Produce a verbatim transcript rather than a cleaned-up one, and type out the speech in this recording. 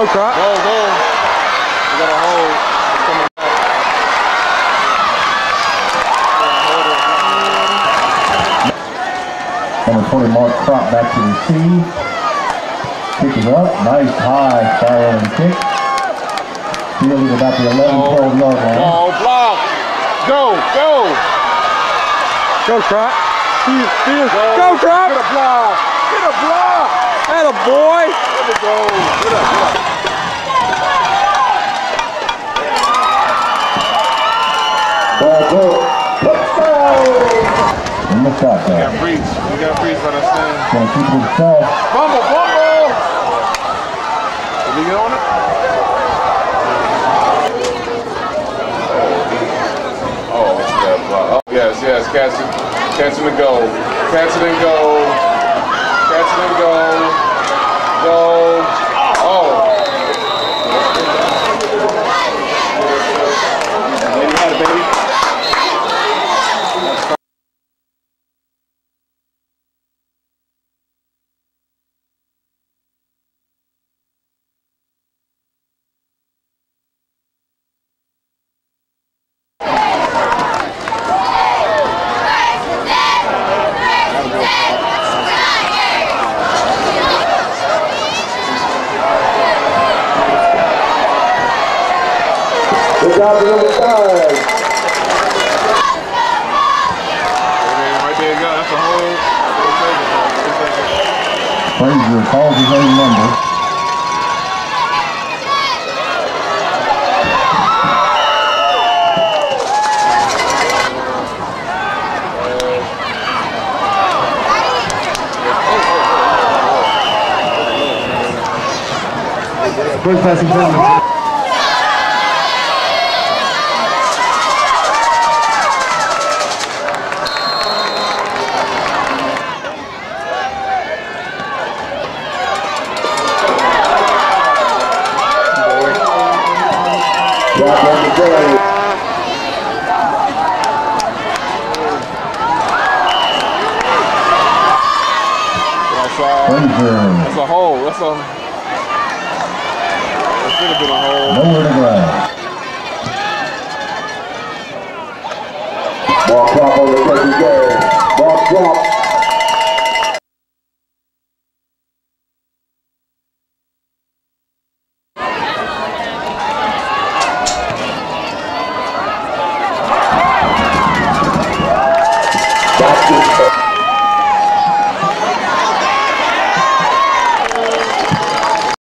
Go, Crop. Go, go. We got a hold. It's coming back. Number twenty, Mark Crop, back to receive. Kick is up. Nice high spiraling kick. Fielded about the eleven, twelve yard line. Go, block. Go, go. Go, Crop. Go, Go, go Crop. Get a block. Get a block. Atta boy. There we go. Get a block. Ball go. In the shot We there. got breach. We got breach on us thing. Gonna keep it soft. Bumble, bumble. Did we get on it? Oh, that block. Oh, yes, yes. Catch it. Catch it and go. Catch it and go. Catch it and go. Go. Oh. You got it, baby. Good job to number five. Right there, go. That's a whole. Frazier calls his own number. First passing gentlemen. That's a hole. That's a. That should have been a hole. Nowhere to go. Ball